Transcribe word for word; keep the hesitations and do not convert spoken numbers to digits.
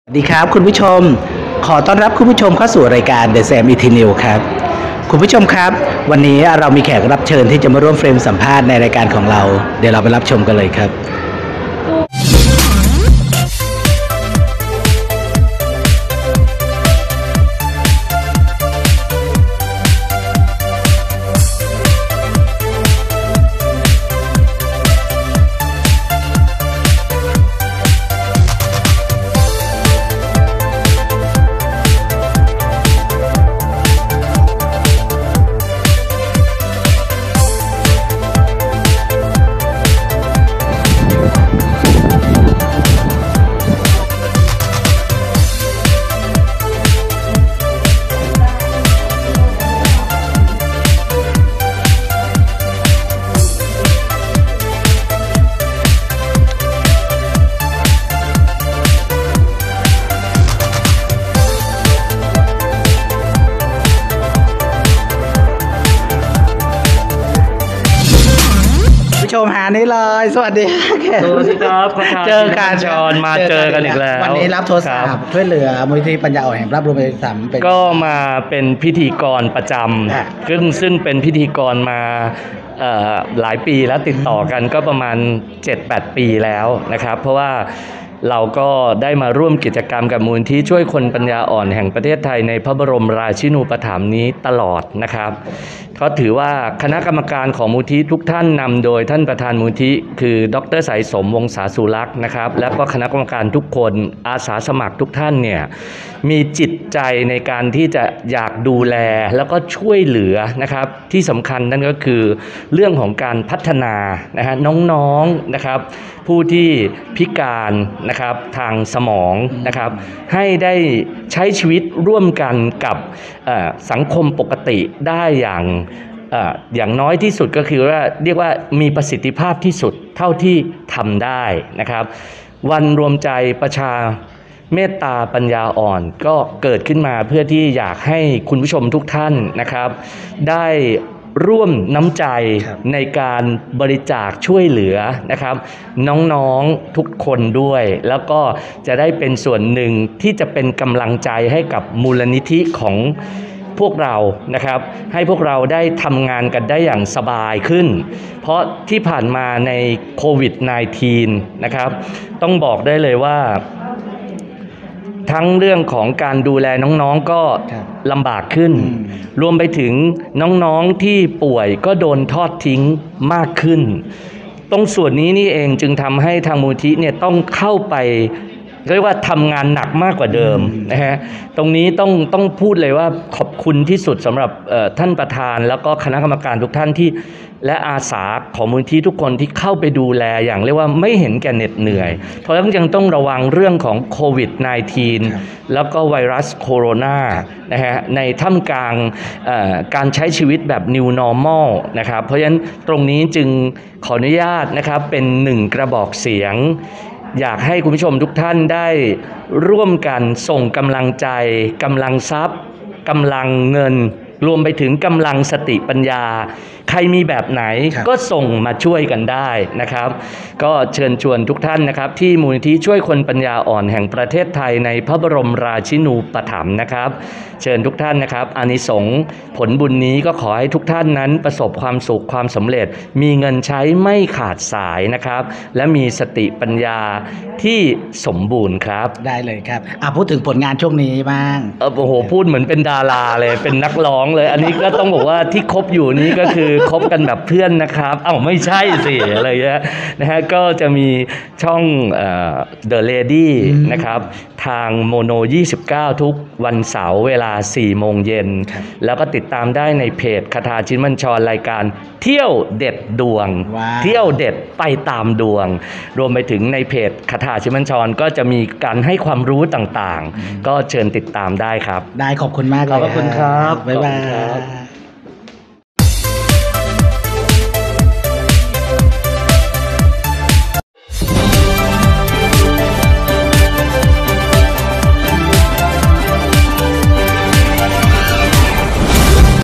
สวัสดีครับคุณผู้ชมขอต้อนรับคุณผู้ชมเข้าสู่รายการ The Sam อี ที News ครับคุณผู้ชมครับวันนี้เรามีแขกรับเชิญที่จะมาร่วมเฟรมสัมภาษณ์ในรายการของเราเดี๋ยวเราไปรับชมกันเลยครับชมหานี้เลยสวัสดีสวัสดีครับเจอกันจอนมาเจอกันอีกแล้ววันนี้รับโทรศัพท์ช่วยเหลือมูลนิธิปัญญาอ่อนแห่งรับรวมเป็นสามเป็นก็มาเป็นพิธีกรประจำซึ่งซึ่งเป็นพิธีกรมาหลายปีแล้วติดต่อกันก็ประมาณ เจ็ดแปด ปีแล้วนะครับเพราะว่าเราก็ได้มาร่วมกิจกรรมกับมูลที่ช่วยคนปัญญาอ่อนแห่งประเทศไทยในพระบรมราชินูปถัมภ์นี้ตลอดนะครับก็ถือว่าคณะกรรมการของมูลที่ทุกท่านนำโดยท่านประธานมูลที่คือดร.สายสมวงศาสุรักษ์นะครับและก็คณะกรรมการทุกคนอาสาสมัครทุกท่านเนี่ยมีจิตใจในการที่จะอยากดูแลแล้วก็ช่วยเหลือนะครับที่สำคัญนั่นก็คือเรื่องของการพัฒนานะฮะน้องๆนะครับผู้ที่พิการนะครับทางสมองนะครับให้ได้ใช้ชีวิตร่วมกันกับสังคมปกติได้อย่างอย่างน้อยที่สุดก็คือว่าเรียกว่ามีประสิทธิภาพที่สุดเท่าที่ทำได้นะครับวันรวมใจประชาเมตตาปัญญาอ่อนก็เกิดขึ้นมาเพื่อที่อยากให้คุณผู้ชมทุกท่านนะครับได้ร่วมน้ำใจในการบริจาคช่วยเหลือนะครับน้องๆทุกคนด้วยแล้วก็จะได้เป็นส่วนหนึ่งที่จะเป็นกำลังใจให้กับมูลนิธิของพวกเรานะครับให้พวกเราได้ทำงานกันได้อย่างสบายขึ้นเพราะที่ผ่านมาในโควิด สิบเก้า นะครับต้องบอกได้เลยว่าทั้งเรื่องของการดูแลน้องๆก็ลำบากขึ้นรวมไปถึงน้องๆที่ป่วยก็โดนทอดทิ้งมากขึ้นตรงส่วนนี้นี่เองจึงทำให้ทางมูลที่เนี่ยต้องเข้าไปเรียกว่าทำงานหนักมากกว่าเดิมนะฮะตรงนี้ต้องต้องพูดเลยว่าขอบคุณที่สุดสำหรับท่านประธานแล้วก็คณะกรรมการทุกท่านที่และอาสาของมูลที่ทุกคนที่เข้าไปดูแลอย่างเรียกว่าไม่เห็นแก่เหน็ดเหนื่อยเพราะฉะนั้นยังต้องระวังเรื่องของโควิด สิบเก้า แล้วก็ไวรัสโคโรนานะฮะในท่ามกลางการใช้ชีวิตแบบ New Normal นะครับเพราะฉะนั้นตรงนี้จึงขออนุญาตนะครับเป็นหนึ่งกระบอกเสียงอยากให้คุณผู้ชมทุกท่านได้ร่วมกันส่งกำลังใจกำลังทรัพย์กำลังเงินรวมไปถึงกำลังสติปัญญาใครมีแบบไหนก็ส่งมาช่วยกันได้นะครับก็เชิญชวนทุกท่านนะครับที่มูลนิธิช่วยคนปัญญาอ่อนแห่งประเทศไทยในพระบรมราชินูปถัมภ์นะครับเชิญทุกท่านนะครับอานิสงส์ผลบุญนี้ก็ขอให้ทุกท่านนั้นประสบความสุขความสำเร็จมีเงินใช้ไม่ขาดสายนะครับและมีสติปัญญาที่สมบูรณ์ครับได้เลยครับอ่ะพูดถึงผลงานช่วงนี้บ้างเออโอ้โหพูดเหมือนเป็นดาราเลยเป็นนักร้องเลยอันนี้ก็ต้องบอกว่าที่คบอยู่นี้ก็คือคบกันแบบเพื่อนนะครับเอ้าไม่ใช่สิอะไรเงี้ยนะฮะก็จะมีช่องเอ่อ The Lady นะครับทางโมโนยี่สิบเก้าทุกวันเสาร์เวลาสี่โมงเย็นแล้วก็ติดตามได้ในเพจคทาชินบัญชรรายการเที่ยวเด็ดดวง wow. เที่ยวเด็ดไปตามดวงรวมไปถึงในเพจคทาชินบัญชรก็จะมีการให้ความรู้ต่างๆก็เชิญติดตามได้ครับได้ขอบคุณมากเลยขอบคุณครับบ๊ายบาย